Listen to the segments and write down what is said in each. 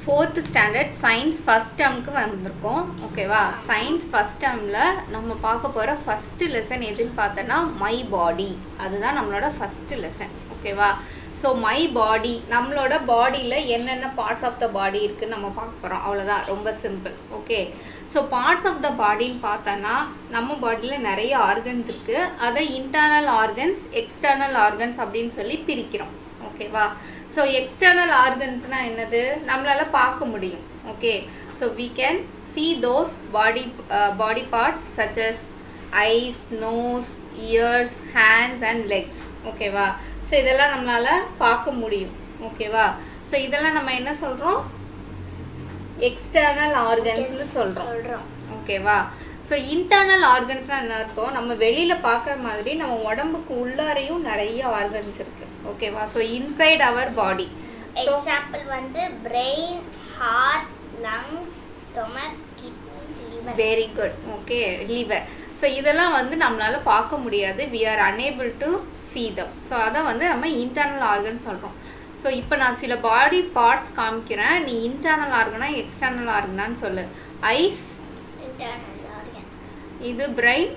4th standard science first டேர்முக்கு வந்திருக்கோம். ஓகேவா? Science first டேர்மில் நம்ம பார்க்க போகிற ஃபஸ்ட்டு லெசன் எதுன்னு பார்த்தோன்னா மை பாடி. அதுதான் நம்மளோட ஃபஸ்ட்டு லெசன். ஓகேவா? ஸோ மை பாடி, நம்மளோட பாடியில் என்னென்ன பார்ட்ஸ் ஆஃப் த பாடி இருக்குதுன்னு நம்ம பார்க்க போகிறோம். அவ்வளோதான், ரொம்ப simple. Okay, so parts of the பாடின்னு பார்த்தோன்னா நம்ம பாடியில் நிறைய ஆர்கன்ஸ் இருக்குது. அதை இன்டர்னல் ஆர்கன்ஸ், எக்ஸ்டர்னல் ஆர்கன்ஸ் அப்படின்னு சொல்லி பிரிக்கிறோம். ஓகேவா? ஸோ எக்ஸ்டர்னல் ஆர்கன்ஸ்னால் என்னது? நம்மளால் பார்க்க முடியும். Okay, so we can see those body parts such as eyes, nose, ears, hands and legs. ஓகேவா? ஸோ இதெல்லாம் நம்மளால் பார்க்க முடியும். ஓகேவா? ஸோ இதெல்லாம் நம்ம என்ன சொல்கிறோம்? எக்ஸ்டர்னல் ஆர்கன்ஸ்னு சொல்கிறோம். ஓகேவா? ஸோ இன்டர்னல் ஆர்கன்ஸ்னால் என்ன அர்த்தம்? நம்ம வெளியில் பார்க்குற மாதிரி நம்ம உடம்புக்கு உள்ளாரையும் நிறைய ஆர்கன்ஸ் இருக்குது. ஓகேவா? So inside our body. Example வந்து brain, heart, lungs, stomach, kidney, liver. Very good. Okay, liver. So இதெல்லாம் வந்து நம்மளால் பார்க்க முடியாது. we are unable to see them. So அதை வந்து நம்ம இன்டர்னல் ஆர்கன் சொல்கிறோம். ஸோ இப்போ நான் சில பாடி பார்ட்ஸ் காமிக்கிறேன், நீ இன்டர்னல் ஆர்கனா எக்ஸ்டர்னல் ஆர்கனான்னு சொல்லு. Eyes internal organ. இது பிரெயின்.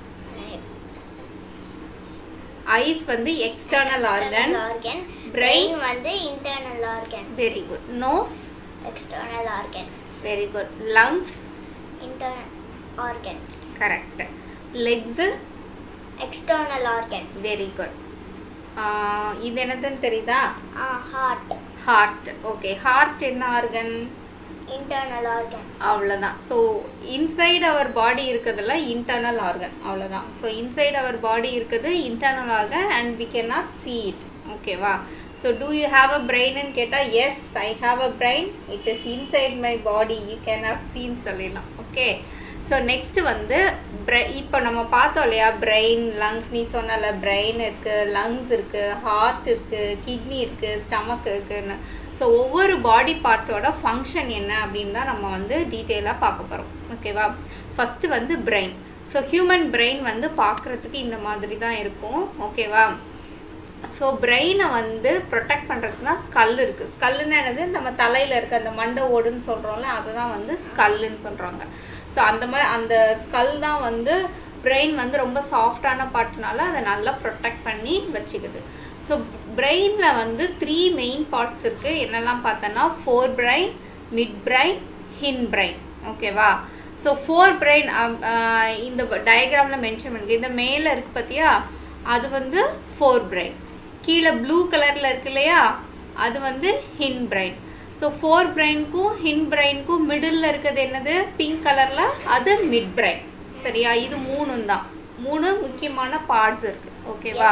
ஐஸ் வந்து எக்ஸ்டர்னல் ஆர்கன். பிரெயின் வந்து internal organ. Very good. Nose external organ. Very good. Lungs internal organ. Correct. Legs external organ. Very good. இது என்னதுன்னு தெரியுதா? ஹார்ட். ஹார்ட். ஓகே, ஹார்ட் என்ன organ? Internal organ. அவ்வளோதான். So inside our body இருக்கிறதுல internal organ. அவ்வளோதான். So inside our body இருக்குது internal organ and we can not see it. ஓகேவா? So do you have a பிரெயின்னு கேட்டால் yes, I have a brain, it is inside my body, you can not சீன்னு சொல்லிடலாம். Okay, so next வந்து இப்போ நம்ம பார்த்தோம் இல்லையா, பிரெயின், லங்ஸ். நீ சொன்னல பிரெயின் இருக்குது, லங்ஸ் இருக்குது, ஹார்ட் இருக்குது, கிட்னி இருக்குது, ஸ்டமக் இருக்குதுன்னு. ஸோ ஒவ்வொரு பாடி பார்ட்டோட ஃபங்க்ஷன் என்ன அப்படின்னு தான் நம்ம வந்து டீட்டெயிலாக பார்க்க போகிறோம். ஓகேவா? ஃபஸ்ட்டு வந்து பிரெயின். ஸோ ஹியூமன் பிரெயின் வந்து பார்க்குறதுக்கு இந்த மாதிரி தான் இருக்கும். ஓகேவா? ஸோ பிரெயினை வந்து ப்ரொடெக்ட் பண்ணுறதுக்குனா ஸ்கல் இருக்குது. ஸ்கல்லுன்னு என்னது? நம்ம தலையில் இருக்க அந்த மண்டை ஓடுன்னு சொல்கிறோம்ல, அதுதான் வந்து ஸ்கல்லுன்னு சொல்கிறாங்க. ஸோ அந்த மாதிரி அந்த ஸ்கல் தான் வந்து பிரெயின் வந்து ரொம்ப சாஃப்டான பார்ட்னால அதை நல்லா ப்ரொடெக்ட் பண்ணி வச்சுக்குது. ஸோ பிரெயினில் வந்து 3 மெயின் பார்ட்ஸ் இருக்குது. என்னெல்லாம் பார்த்தோன்னா fore brain, mid brain, hind brain. ஓகேவா? ஸோ ஃபோர் பிரெயின் இந்த டயக்ராமில் மென்ஷன் பண்ணுங்க. இந்த மேலே இருக்குது பார்த்தியா, அது வந்து ஃபோர் பிரெயின். கீழே ப்ளூ கலரில் இருக்கு இல்லையா, அது வந்து ஹின் பிரெயின். ஸோ ஃபோர் பிரெயினுக்கும் ஹின் பிரெயினுக்கும் மிடில் இருக்கிறது என்னது? பிங்க் கலரில், அது மிட் பிரெயின். சரியா? இது 3 தான், 3 முக்கியமான பார்ட்ஸ் இருக்குது. ஓகேவா?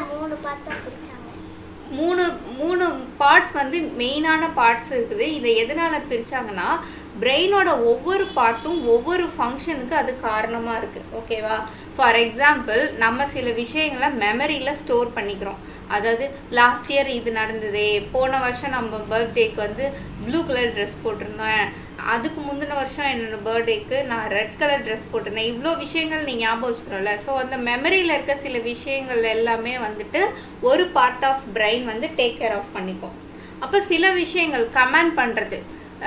மூணு பார்ட்ஸ் வந்து மெயினான பார்ட்ஸ் இருக்குது. இதை எதனால் பிரித்தாங்கன்னா பிரெயினோட ஒவ்வொரு பார்ட்டும் ஒவ்வொரு ஃபங்க்ஷனுக்கு அது காரணமாக இருக்குது. ஓகேவா? ஃபார் எக்ஸாம்பிள், நம்ம சில விஷயங்களை மெமரியில் ஸ்டோர் பண்ணிக்கிறோம். அதாவது லாஸ்ட் இயர் இது நடந்ததே, போன வருஷம் நம்ம பர்த்டேக்கு வந்து ப்ளூ கலர் ட்ரெஸ் போட்டிருந்தேன், அதுக்கு முந்தின வருஷம் என்னோட பர்த்டேக்கு நான் ரெட் கலர் ட்ரெஸ் போட்டிருந்தேன். இவ்வளோ விஷயங்கள் நீ ஞாபகம் வச்சுக்கிறோம்ல. ஸோ அந்த மெமரியில் இருக்க சில விஷயங்கள் எல்லாமே வந்துட்டு ஒரு பார்ட் ஆஃப் பிரெயின் வந்து டேக் கேர் ஆஃப் பண்ணிக்கும். அப்போ சில விஷயங்கள் கமாண்ட் பண்ணுறது,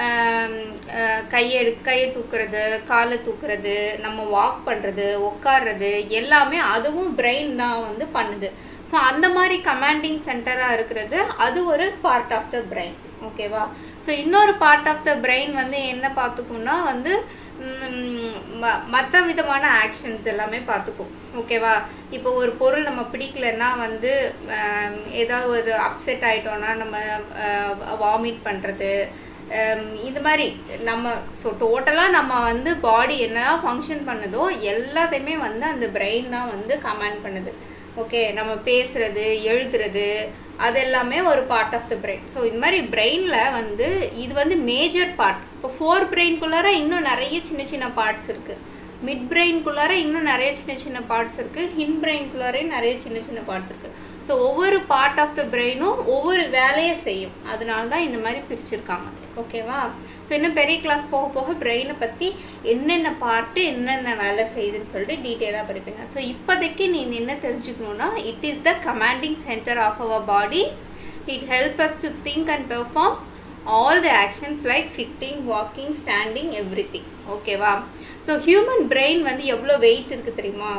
கையை தூக்குறது, காலை தூக்குறது, நம்ம வாக் பண்ணுறது, உட்கார்றது, எல்லாமே அதுவும் பிரெயின் தான் வந்து பண்ணுது. ஸோ அந்த மாதிரி கமாண்டிங் சென்டராக இருக்கிறது அது ஒரு பார்ட் ஆஃப் த பிரெயின். ஓகேவா? ஸோ இன்னொரு பார்ட் ஆஃப் த பிரெயின் வந்து என்ன பார்த்துக்கும்னா வந்து மற்ற விதமான ஆக்ஷன்ஸ் எல்லாமே பார்த்துக்கும். ஓகேவா? இப்போ ஒரு பொருள் நம்ம பிடிக்கலன்னா வந்து ஏதாவது ஒரு அப்செட் ஆகிட்டோன்னா நம்ம வாமிட் பண்ணுறது, இந்த மாதிரி நம்ம ஸோ டோட்டலாக நம்ம வந்து பாடி என்ன ஃபங்க்ஷன் பண்ணுதோ எல்லாத்தையுமே வந்து அந்த பிரெயின் தான் வந்து கமாண்ட் பண்ணுது. ஓகே, நம்ம பேசுகிறது, எழுதுறது, அது எல்லாமே ஒரு part of the brain. So இந்த மாதிரி பிரெயினில் வந்து இது வந்து மேஜர் பார்ட். இப்போ ஃபோர் பிரெயின்குள்ளார இன்னும் நிறைய சின்ன சின்ன பார்ட்ஸ் இருக்குது. மிட் பிரெயின்குள்ளார இன்னும் நிறைய சின்ன சின்ன பார்ட்ஸ் இருக்குது. ஹின் பிரெயின்குள்ளாரையும் நிறைய சின்ன சின்ன பார்ட்ஸ் இருக்குது. ஸோ ஒவ்வொரு பார்ட் ஆஃப் த பிரெயினும் ஒவ்வொரு வேலையை செய்யும். அதனால தான் இந்த மாதிரி பிரிச்சுருக்காங்க. ஓகேவா? ஸோ இன்னும் பெரிய கிளாஸ் போக போக பிரெயினை பற்றி என்னென்ன பார்ட்டு என்னென்ன வேலை செய்யுதுன்னு சொல்லிட்டு டீட்டெயிலாக படிப்பீங்க. ஸோ இப்போதைக்கு நீங்கள் என்ன தெரிஞ்சுக்கணுன்னா, it is the commanding centre of our body. It help us to think and perform all the actions like sitting, walking, standing, everything. ஓகேவா? ஸோ ஹியூமன் பிரெயின் வந்து எவ்வளோ வெயிட் இருக்குது தெரியுமா?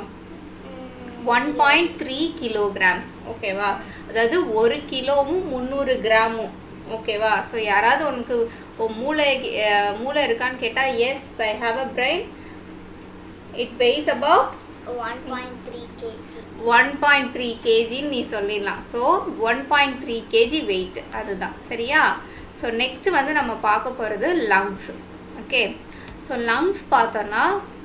1.3 kilograms. ஓகேவா? அதாவது 1 கிலோவும் 300 கிராமும். ஓகேவா? ஸோ யாராவது உனக்கு மூளை இருக்கான்னு கேட்டால் yes, I have a brain. It weighs about 1.3 kg. 1.3 kg நீ சொல்லிடலாம். ஸோ 1.3 kg வெயிட், அதுதான். சரியா? ஸோ நெக்ஸ்ட் வந்து நம்ம பார்க்க போகிறது லங்ஸ். ஓகே, ஸோ லங்ஸ் பார்த்தோன்னா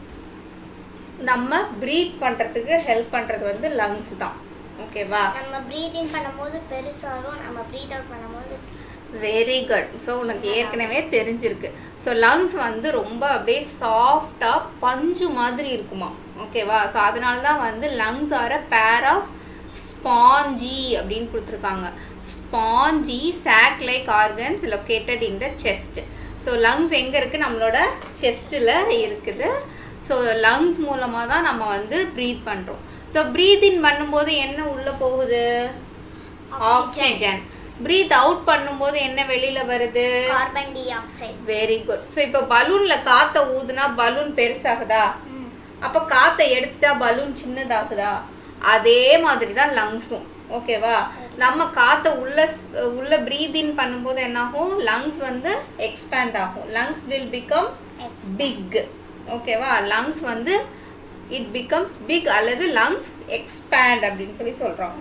நம்ம ப்ரீத் பண்ணுறதுக்கு ஹெல்ப் பண்ணுறது வந்து லங்ஸ் தான். ஓகேவா? நம்ம ப்ரீத்திங் பண்ணும்போது பெருசாகும், நம்ம ப்ரீத் அவுட் பண்ணும்போது. Very good. ஸோ உனக்கு ஏற்கனவே தெரிஞ்சிருக்கு. ஸோ லங்ஸ் வந்து ரொம்ப அப்படியே சாஃப்டாக பஞ்சு மாதிரி இருக்குமா. ஓகேவா? ஸோ அதனால தான் வந்து lungs R a pair of spongy அப்படின்னு கொடுத்துருக்காங்க. Spongy sac like organs located in the chest. So lungs எங்கே இருக்குது? நம்மளோட செஸ்ட்டில் இருக்குது. ஸோ லங்ஸ் மூலமாக தான் நம்ம வந்து ப்ரீத் பண்ணுறோம். ஸோ ப்ரீத் இன் பண்ணும்போது என்ன உள்ளே போகுது? ஆக்சிஜன். ப்ரீத் அவுட் பண்ணும்போது என்ன வெளியில் வருது? Carbon dioxide. Very good. So இப்போ பலூனில் காற்றை ஊதுனா பலூன் பெருசாகுதா? அப்போ காற்றை எடுத்துட்டா பலூன் சின்னதாகுதா? அதே மாதிரி தான் லங்ஸும். ஓகேவா? நம்ம காற்றை உள்ள ப்ரீத் இன் பண்ணும்போது என்னாகும்? லங்ஸ் வந்து எக்ஸ்பேண்ட் ஆகும். Lungs will become big. ஓகேவா? லங்ஸ் வந்து இட் பிகம்ஸ் பிக் அல்லது லங்ஸ் எக்ஸ்பேண்ட் அப்படின்னு சொல்லி சொல்கிறாங்க.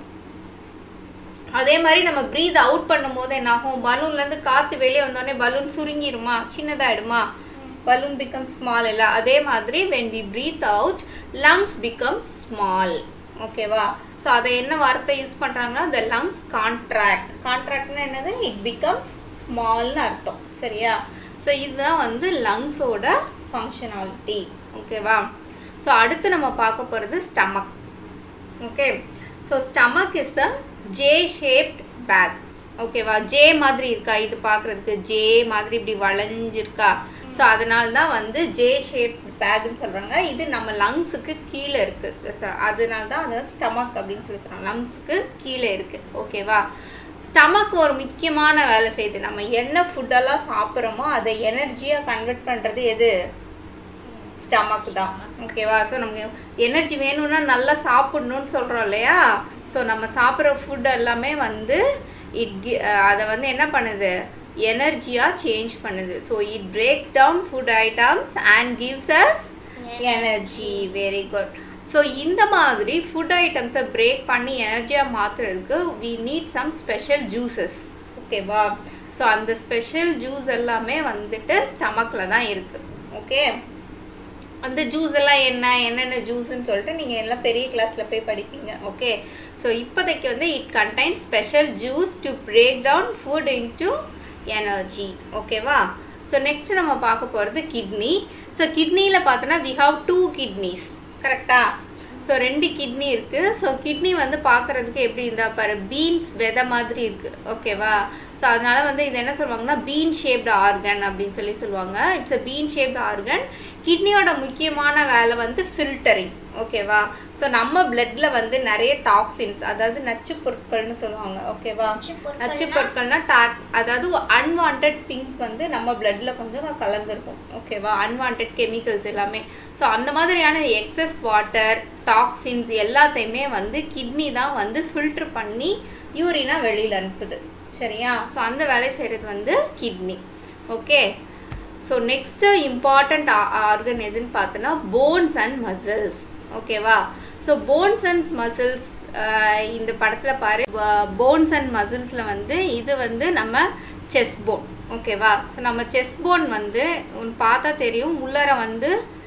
அதே மாதிரி நம்ம ப்ரீத் அவுட் பண்ணும்போது என்னாகும்? பலூன்லேருந்து காற்று வெளியே வந்தோடனே பலூன் சுருங்கிடுமா, சின்னதாகிடுமா? பலூன் பிகம் ஸ்மால் இல்லை? அதே மாதிரி when we breathe out lungs become small. ஓகேவா? ஸோ அதை என்ன வார்த்தை யூஸ் பண்ணுறாங்கன்னா the lungs contract. கான்ட்ராக்ட்னா என்னது? it becomes smallனு அர்த்தம். சரியா? ஸோ இதுதான் வந்து லங்ஸோட ஃபங்க்ஷனாலிட்டி. ஓகேவா? ஸோ அடுத்து நம்ம பார்க்க போகிறது stomach. Okay, so stomach is a J-shaped bag. ஓகேவா? ஜே மாதிரி இருக்கா? இது பார்க்குறதுக்கு ஜே மாதிரி இப்படி வளைஞ்சிருக்கா? ஸோ அதனால தான் வந்து J-shaped பேக்னு சொல்கிறாங்க. இது நம்ம லங்ஸுக்கு கீழே இருக்குது. அதனால தான் அது ஸ்டமக் அப்படின்னு சொல்லி சொல்கிறாங்க. லங்ஸுக்கு கீழே இருக்குது. ஓகேவா? ஸ்டமக் ஒரு முக்கியமான வேலை செய்யுது. நம்ம என்ன ஃபுட்டெல்லாம் சாப்பிட்றோமோ அதை எனர்ஜியாக கன்வெர்ட் பண்ணுறது எது? ஸ்டமக் தான். ஓகேவா? ஸோ நமக்கு எனர்ஜி வேணும்னா நல்லா சாப்பிடணும்னு சொல்கிறோம் இல்லையா? ஸோ நம்ம சாப்பிட்ற ஃபுட் எல்லாமே வந்து அதை வந்து என்ன பண்ணுது? எனர்ஜியாக சேஞ்ச் பண்ணுது. So it breaks down food items and gives us energy. Very good. So இந்த மாதிரி ஃபுட் ஐட்டம்ஸை பிரேக் பண்ணி எனர்ஜியாக மாற்றுறதுக்கு we need some special juices. ஓகேவா? ஸோ அந்த ஸ்பெஷல் ஜூஸ் எல்லாமே வந்துட்டு ஸ்டமக்கில் தான் இருக்குது. ஓகே, அந்த ஜூஸ் எல்லாம் என்னென்ன ஜூஸ்ன்னு சொல்லிட்டு நீங்கள் எல்லாம் பெரிய கிளாஸில் போய் படிப்பீங்க. ஓகே, ஸோ இப்போதைக்கு வந்து it contain special juice to break down food into energy. ஓகேவா? ஸோ நெக்ஸ்ட் நம்ம பார்க்க போகிறது கிட்னி. ஸோ கிட்னியில் பார்த்தோன்னா வி ஹாவ் 2 kidneys. கரெக்டாக? ஸோ 2 கிட்னி இருக்குது. ஸோ கிட்னி வந்து பார்க்குறதுக்கு எப்படி இருந்தால் பாரு, பீன்ஸ் விதை மாதிரி இருக்குது. ஓகேவா? ஸோ அதனால் வந்து இது என்ன சொல்லுவாங்கன்னா பீன் ஷேப்டு ஆர்கன் அப்படின்னு சொல்லி சொல்லுவாங்க. It's a bean shaped organ. கிட்னியோட முக்கியமான வேலை வந்து ஃபில்டரிங். ஓகேவா? ஸோ நம்ம பிளட்ல வந்து நிறைய டாக்ஸின்ஸ், அதாவது நச்சு பொருட்கள்னு சொல்லுவாங்க. ஓகேவா? நச்சு பொருட்கள்னா அதாவது அன்வான்ட் திங்ஸ் வந்து நம்ம பிளட்ல கொஞ்சம் கலந்துருக்கும். ஓகேவா? அன்வான்ட் கெமிக்கல்ஸ் எல்லாமே. ஸோ அந்த மாதிரியான எக்ஸஸ் வாட்டர், டாக்ஸின்ஸ் எல்லாத்தையுமே வந்து கிட்னி தான் வந்து ஃபில்டர் பண்ணி யூரினா வெளியில் அனுப்புது. சரியா? ஸோ அந்த வேலையை செய்கிறது வந்து kidney. Okay, so next important organ எதுன்னு பார்த்தோன்னா போன்ஸ் அண்ட் மசில்ஸ். ஓகேவா? ஸோ போன்ஸ் அண்ட் மசில்ஸ் இந்த படத்தில் பாரு, போன்ஸ் அண்ட் மசில்ஸில் வந்து இது வந்து நம்ம செஸ்ட் போன். ஓகேவா? ஸோ நம்ம செஸ்ட் போன் வந்து பார்த்தா தெரியும், உள்ளர வந்து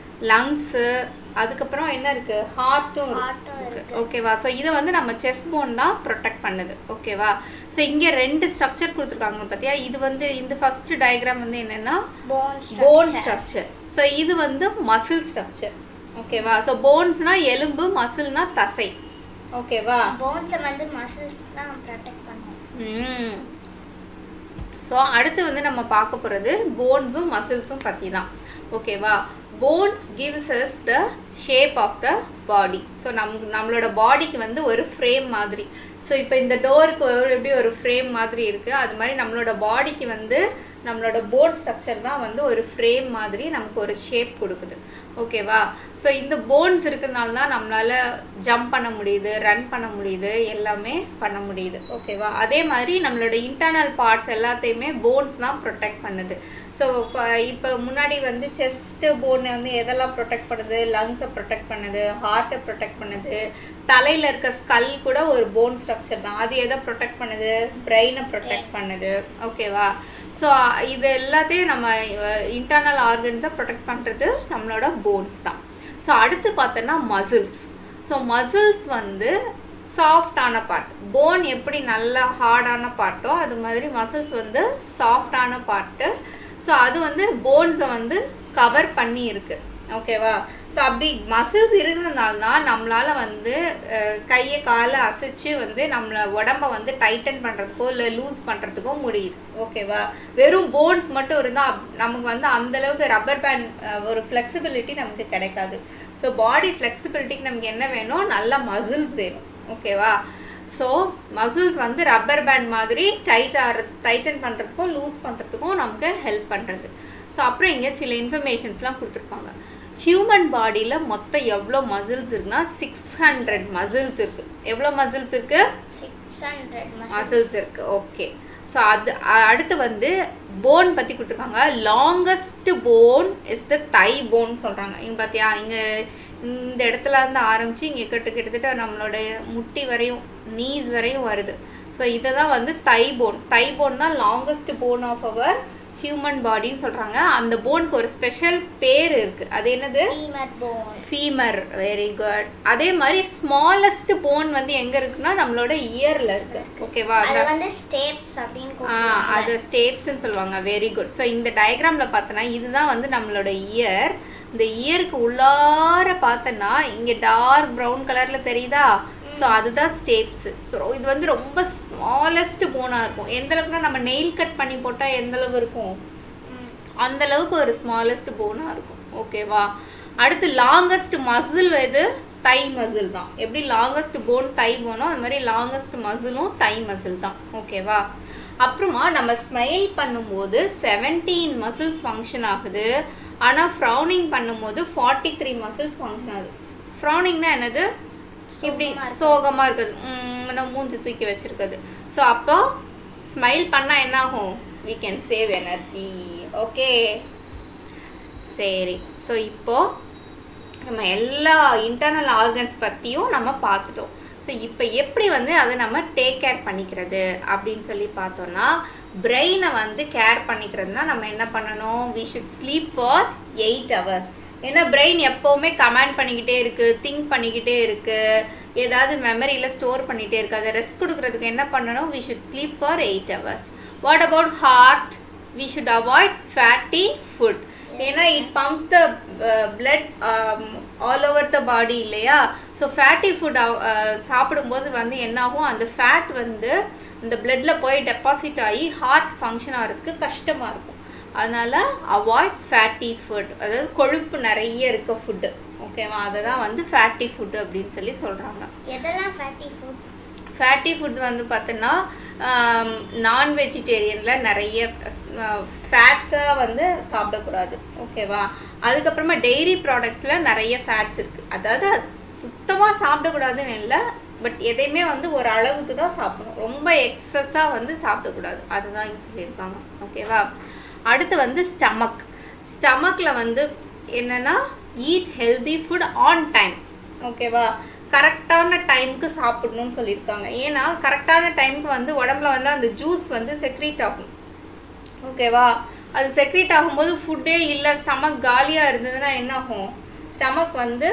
லங்ஸு, அதுக்கப்புறம் என்ன இருக்குது, ஹார்ட்டும் இருக்குது. ஓகேவா? ஸோ இதை வந்து நம்ம செஸ்ட் போன் தான் ப்ரொடெக்ட் பண்ணுது. ஓகேவா? ஸோ இங்கே 2 ஸ்ட்ரக்சர் கொடுத்துருக்காங்க பார்த்தியா? இது வந்து இந்த ஃபஸ்ட்டு டயக்ராம் வந்து என்னென்னா போன் ஸ்ட்ரக்சர். ஸோ இது வந்து மசில் ஸ்ட்ரக்சர். ஓகேவா? ஸோ போன்ஸ்னால் எலும்பு, மசில்னா தசை. ஓகேவா? போன்ஸை வந்து மசில்ஸ் தான் ப்ரொடெக்ட் பண்ணும். ஸோ அடுத்து வந்து நம்ம பார்க்க போகிறது போன்ஸும் மசில்ஸும் பற்றி தான். ஓகேவா? Bones gives us the shape of the body. So நம்மளோட பாடிக்கு வந்து ஒரு ஃப்ரேம் மாதிரி. ஸோ இப்போ இந்த டோருக்கு எப்படி ஒரு ஃப்ரேம் மாதிரி இருக்குது, அது மாதிரி நம்மளோட பாடிக்கு வந்து நம்மளோட போன் ஸ்ட்ரக்சர் தான் வந்து ஒரு ஃப்ரேம் மாதிரி நமக்கு ஒரு ஷேப் கொடுக்குது. ஓகேவா? ஸோ இந்த போன்ஸ் இருக்கிறதுனால தான் நம்மளால் ஜம்ப் பண்ண முடியுது, ரன் பண்ண முடியுது, எல்லாமே பண்ண முடியுது. ஓகேவா? அதே மாதிரி நம்மளோட இன்டர்னல் பார்ட்ஸ் எல்லாத்தையுமே போன்ஸ் தான் ப்ரொடெக்ட் பண்ணுது. ஸோ இப்போ முன்னாடி வந்து செஸ்ட்டு போனை வந்து எதெல்லாம் ப்ரொடெக்ட் பண்ணுது? லங்ஸை ப்ரொடெக்ட் பண்ணுது, ஹார்ட்டை ப்ரொடெக்ட் பண்ணுது, தலையில் இருக்க ஸ்கல் கூட ஒரு போன் ஸ்ட்ரக்சர் தான். அது எதை ப்ரொடெக்ட் பண்ணுது? பிரெயினை ப்ரொடெக்ட் பண்ணுது. ஓகேவா? ஸோ இது எல்லாத்தையும் நம்ம இன்டர்னல் ஆர்கன்ஸை ப்ரொடெக்ட் பண்ணுறது நம்மளோட போன்ஸ் தான். ஸோ அடுத்து பார்த்தோன்னா மசில்ஸ். ஸோ மசில்ஸ் வந்து சாஃப்டான பார்ட். போன் எப்படி நல்லா ஹார்டான பார்ட்டோ அது மாதிரி மசில்ஸ் வந்து சாஃப்டான பார்ட்டு. ஸோ அது வந்து போன்ஸை வந்து கவர் பண்ணி இருக்கு. ஓகேவா? ஸோ அப்படி மசில்ஸ் இருக்கிறதுனால தான் நம்மளால் வந்து கையை காலை அசைச்சு வந்து நம்மளை உடம்பை வந்து டைட்டன் பண்ணுறதுக்கோ இல்லை லூஸ் பண்ணுறதுக்கோ முடியுது. ஓகேவா? வெறும் போன்ஸ் மட்டும் இருந்தால் நமக்கு வந்து அந்தளவுக்கு ரப்பர் பேண்ட் ஒரு ஃப்ளெக்சிபிலிட்டி நமக்கு கிடைக்காது. ஸோ பாடி ஃப்ளெக்சிபிலிட்டிக்கு நமக்கு என்ன வேணும்? நல்ல மசில்ஸ் வேணும். ஓகேவா? ஸோ மசில்ஸ் வந்து ரப்பர் பேண்ட் மாதிரி டைட்டன் பண்ணுறதுக்கும் லூஸ் பண்ணுறதுக்கும் நமக்கு ஹெல்ப் பண்ணுறது. ஸோ அப்புறம் இங்கே சில இன்ஃபர்மேஷன்ஸ்லாம் கொடுத்துருப்பாங்க. ஹியூமன் பாடியில் மொத்தம் எவ்வளோ மசில்ஸ் இருக்குன்னா 600 மசில்ஸ் இருக்குது. எவ்வளோ மசில்ஸ் இருக்குது? 600 மசில்ஸ் இருக்குது. ஓகே. ஸோ அது அடுத்து வந்து போன் பற்றி கொடுத்துருக்காங்க. Longest bone is the thigh bone சொல்கிறாங்க. இங்கே பார்த்தியா, இங்கே இந்த இடத்துல இருந்து ஆரம்பித்து இங்கே கிட்டத்தட்ட நம்மளோட முட்டி வரையும் நீஸ் வரையும் வருது. ஸோ இதை தான் வந்து தை போன் தான் longest bone of our human பாடின்னு சொல்கிறாங்க. அந்த போனுக்கு ஒரு ஸ்பெஷல் பேர் இருக்குது. அது என்னது? ஃபீமர். Very good. அதே மாதிரி ஸ்மாலஸ்ட் போன் வந்து எங்கே இருக்குன்னா நம்மளோட இயரில் இருக்குது. ஓகேவா? அது ஸ்டேப்ஸ் அப்படின்னு அது ஸ்டேப்ஸ்ன்னு சொல்லுவாங்க. Very good. ஸோ இந்த டயக்ராமில் பார்த்தோன்னா இதுதான் வந்து நம்மளோட இயர். இந்த இயருக்கு உள்ளார பார்த்தோன்னா இங்கே டார்க் ப்ரௌன் கலரில் தெரியுதா? ஸோ அதுதான் ஸ்டேப்ஸு. ஸோ இது வந்து ரொம்ப ஸ்மாலஸ்ட் போனாக இருக்கும். எந்த அளவுக்குனா நம்ம நெயில் கட் பண்ணி போட்டால் எந்த அளவு இருக்கும் அந்தளவுக்கு ஒரு ஸ்மாலஸ்ட் போனாக இருக்கும். ஓகேவா? அடுத்து லாங்கஸ்ட் மசில் எது? தை மசில் தான். எப்படி லாங்கஸ்ட் போன் தை போனோ அது மாதிரி லாங்கஸ்ட் மசிலும் தை மசில் தான். ஓகேவா? அப்புறமா நம்ம ஸ்மைல் பண்ணும்போது 17 மசில்ஸ் ஃபங்க்ஷன் ஆகுது. ஆனால் ஃப்ரௌனிங் பண்ணும்போது 43 மசில்ஸ் ஃபங்க்ஷன் ஆகுது. ஃப்ரௌனிங்னா என்னது? இப்படி சோகமாக இருக்குது, மூஞ்சி தூக்கி வச்சுருக்குது. ஸோ அப்போ ஸ்மைல் பண்ணால் என்ன ஆகும்? we can save energy. Okay, சரி. ஸோ இப்போது நம்ம எல்லா இன்டர்னல் ஆர்கன்ஸ் பற்றியும் நம்ம பார்த்துட்டோம். ஸோ இப்போ எப்படி வந்து அதை நம்ம டேக் கேர் பண்ணிக்கிறது அப்படின்னு சொல்லி பார்த்தோன்னா, பிரெயினை வந்து கேர் பண்ணிக்கிறதுனா நம்ம என்ன பண்ணணும்? we should sleep for 8 hours. ஏன்னா பிரெயின் எப்போவுமே கமாண்ட் பண்ணிக்கிட்டே இருக்குது, திங்க் பண்ணிக்கிட்டே இருக்குது, ஏதாவது மெமரியில் ஸ்டோர் பண்ணிகிட்டே இருக்குது. அதை ரெஸ்ட் கொடுக்குறதுக்கு என்ன பண்ணணும்? we should sleep for 8 hours. what about heart? we should avoid fatty food. ஏன்னா it pumps the blood all over the body இல்லையா? ஸோ ஃபேட்டி ஃபுட் சாப்பிடும்போது வந்து என்னாகும்? அந்த ஃபேட் வந்து இந்த பிளட்டில் போய் டெபாசிட் ஆகி ஹார்ட் ஃபங்க்ஷன் ஆகிறதுக்கு கஷ்டமாக இருக்கும். அதனால் அவாய்ட் ஃபேட்டி ஃபுட், அதாவது கொழுப்பு நிறைய இருக்க ஃபுட்டு. ஓகேவா? அதை தான் வந்து ஃபேட்டி ஃபுட்டு அப்படின்னு சொல்லி சொல்கிறாங்க. எதெல்லாம் ஃபேட்டி ஃபுட்ஸ்? ஃபேட்டி ஃபுட்ஸ் வந்து பார்த்தோன்னா நான் வெஜிடேரியனில் நிறைய ஃபேட்ஸாக வந்து சாப்பிடக்கூடாது. ஓகேவா? அதுக்கப்புறமா டெய்ரி ப்ராடக்ட்ஸில் நிறைய ஃபேட்ஸ் இருக்குது. அதாவது சுத்தமாக சாப்பிடக்கூடாதுன்னு இல்லை, பட் எதையுமே வந்து ஒரு அளவுக்கு தான் சாப்பிடணும். ரொம்ப எக்ஸஸாக வந்து சாப்பிடக்கூடாது. அதுதான் இங்கே சொல்லியிருக்காங்க. ஓகேவா? அடுத்து வந்து ஸ்டமக்கில் வந்து என்னென்னா eat healthy food on time. ஓகேவா? கரெக்டான டைமுக்கு சாப்பிடணும்னு சொல்லியிருக்காங்க. ஏன்னா கரெக்டான டைமுக்கு வந்து உடம்புல வந்து அந்த ஜூஸ் வந்து செக்ரீட் ஆகும். ஓகேவா? அது செக்ரீட் ஆகும்போது ஃபுட்டே இல்லை, ஸ்டமக் காலியாக இருந்ததுன்னா என்ன ஆகும்? ஸ்டமக் வந்து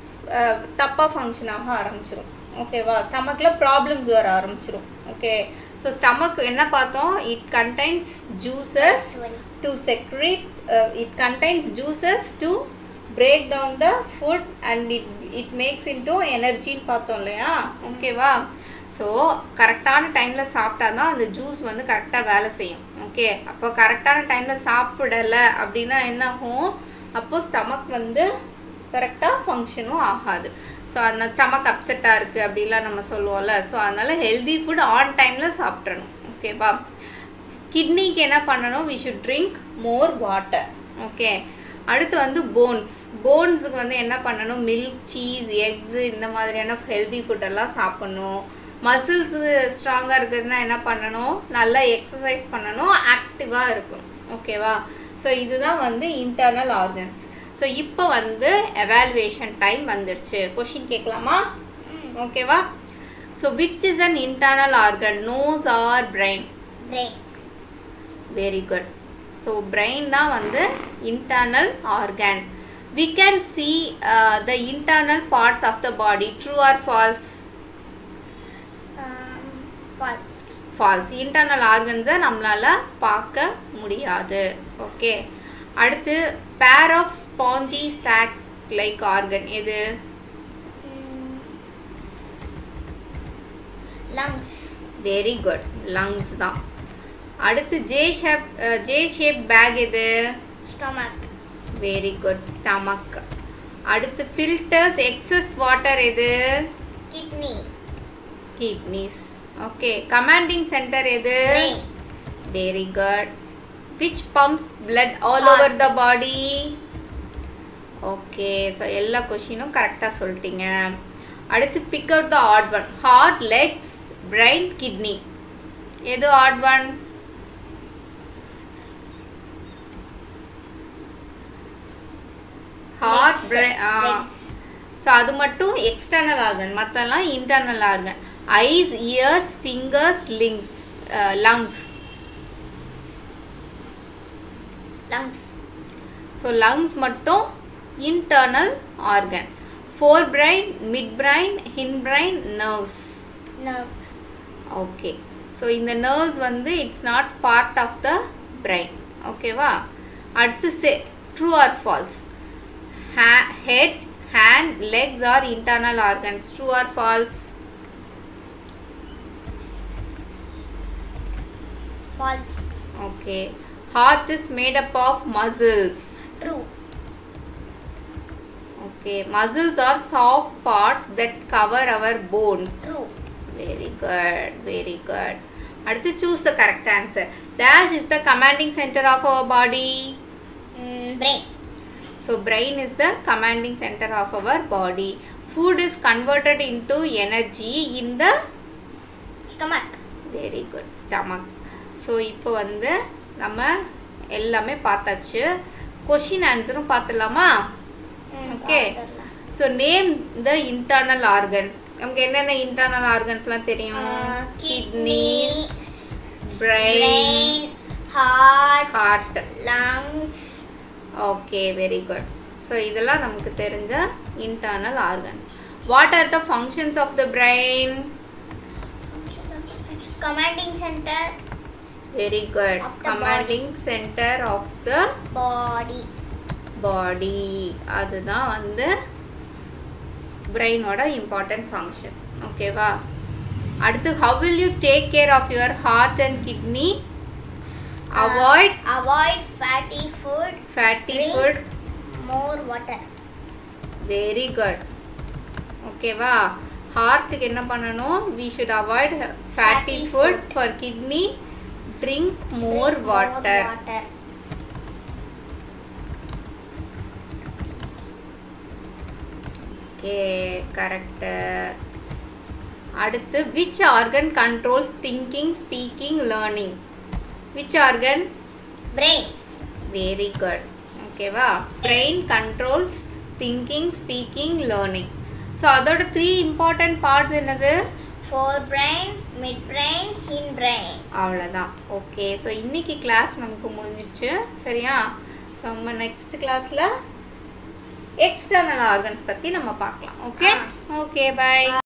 தப்பாக ஃபங்க்ஷன் ஆக ஆரம்பிச்சிடும். ஓகேவா? ஸ்டமக்கில் ப்ராப்ளம்ஸ் வர ஆரம்பிச்சிடும். ஓகே, ஸோ ஸ்டமக் என்ன பார்த்தோம்? It contains juices to secrete, it contains juices to break down the food and it makes into எனர்ஜின்னு பார்த்தோம் இல்லையா? ஓகேவா? ஸோ கரெக்டான டைமில் சாப்பிட்டா தான் அந்த ஜூஸ் வந்து கரெக்டாக வேலை செய்யும். ஓகே, அப்போ கரெக்டான டைமில் சாப்பிடலை அப்படின்னா என்ன ஆகும்? அப்போது ஸ்டமக் வந்து கரெக்டாக ஃபங்க்ஷனும் ஆகாது. ஸோ அதனால் ஸ்டமக் அப்செட்டாக இருக்குது அப்படிலாம் நம்ம சொல்லுவோம்ல. ஸோ அதனால் ஹெல்தி ஃபுட் ஆன் டைமில் சாப்பிட்றணும். ஓகேவா? கிட்னிக்கு என்ன பண்ணணும்? We should drink more water. Okay. அடுத்து வந்து போன்ஸுக்கு வந்து என்ன பண்ணணும்? மில்க், சீஸ், எக்ஸு இந்த மாதிரியான ஹெல்தி ஃபுட்டெல்லாம் சாப்பிட்ணும். மசில்ஸு ஸ்ட்ராங்காக இருக்கிறதுனா என்ன பண்ணணும்? நல்லா எக்ஸசைஸ் பண்ணணும், ஆக்டிவாக இருக்கணும். ஓகேவா? ஸோ இதுதான் வந்து இன்டர்னல் ஆர்கன்ஸ். ஸோ இப்போ வந்து எவாலுவேஷன் டைம் வந்துருச்சு. கொஷின் கேட்கலாமா? ஓகேவா? So which is an internal organ, nose or brain? Brain. Very good. So brain தான் வந்து internal organ. We can see the internal parts of the body. True or false? False. False. Internal organs நம்மளால பார்க்க முடியாது. Okay. அடுத்து pair of spongy sac like organ எது? Lungs. Very good. lungs தான். அடுத்து J shape bag எது? Stomach. Very good. stomach. அடுத்து filters excess water எது? Kidney. kidneys. Okay. commanding center எது? Brain. Very good. which pumps blood all Heart. over the body? Okay. So எல்லா கொஷினும் கரெக்டாக சொல்லிட்டீங்க. அடுத்து pick out the odd one. heart, legs, brain, kidney எது odd one? heart, brain. Legs. So அது மட்டும் external organ, மற்றெல்லாம் internal organ. Eyes, ears, fingers, lungs. Lungs. So lungs மட்டும் internal organ. Fore brain, mid brain, hind brain, nerves. Nerves. Okay. So இந்த nerves வந்து it's not part of the brain. ஓகேவா? அடுத்து true or false? Head, hand, legs are internal organs. True or false? False. Okay. Heart is made up of muscles. True. Okay. Muscles are soft parts that cover our bones. True. Very good. Very good. Adutha choose the correct answer. Dash is the commanding center of our body. Brain. So brain is the commanding center of our body. Food is converted into energy in the Stomach. very good, stomach. So இப்போ வந்து நம்ம எல்லாமே பார்த்தாச்சு. Question ஆன்சரும் பார்த்துடலாமா? Okay. So name the internal organs. நமக்கு என்னென்ன internal ஆர்கன்ஸ்லாம் தெரியும்? Kidneys, brain, heart, lungs. Okay. Very good. So இதெல்லாம் நமக்கு தெரிஞ்ச internal organs. What are the functions of the brain? Commanding center. வெரி குட். Of the commanding centre of the Body. Body. அதுதான் வந்து பிரெயினோட இம்பார்ட்டன்ட் ஃபங்க்ஷன். ஓகேவா? அடுத்து how will you take care of your heart and kidney? Avoid fatty food. Drink food. more water. Very good. ஓகேவா? ஹார்ட்டுக்கு என்ன பண்ணணும்? we should avoid fatty food. For kidney, drink more water. Okay. Correct. அடுத்து which organ controls thinking, speaking, learning? Which organ? Brain. Very good. ஓகேவா? brain controls thinking, speaking, learning. So அதோட 3 important parts என்னது? forebrain, midbrain, hindbrain. அவ்வளோதான். Okay. So இன்னைக்கு class நமக்கு முடிஞ்சிருச்சு. சரியா? So நம்ம நெக்ஸ்ட் கிளாஸில் எக்ஸ்டர்னல் ஆர்கன்ஸ் பற்றி நம்ம பார்க்கலாம். ஓகே. ஓகே. பை.